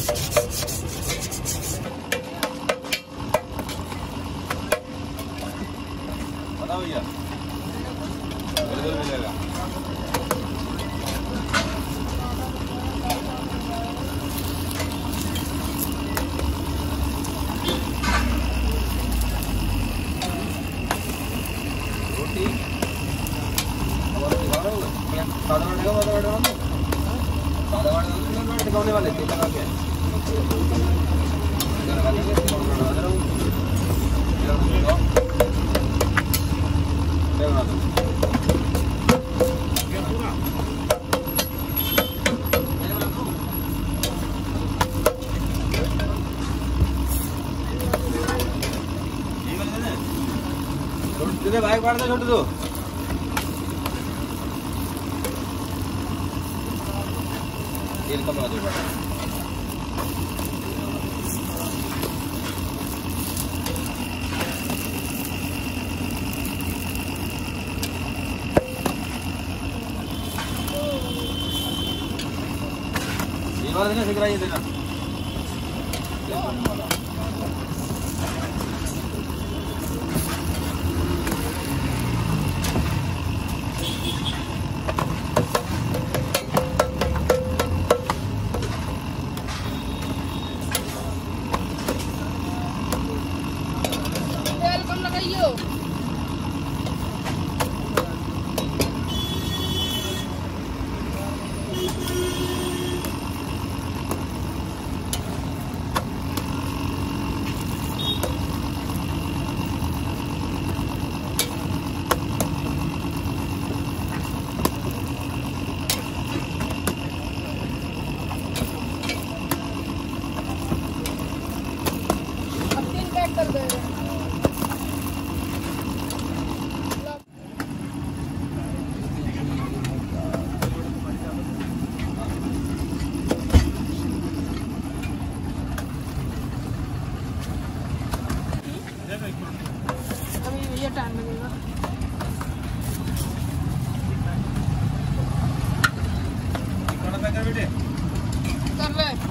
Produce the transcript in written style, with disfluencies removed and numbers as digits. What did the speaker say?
बताओ भैया, बिल्कुल मिलेगा। रोटी सादा टिकाने वाले तेल लगा के बाइक बाढ़ दे छोटू तो तेल कम आ जाएगा। ये वाला देना सिकरा ये देना। ये टाइम लगेगा कर ले।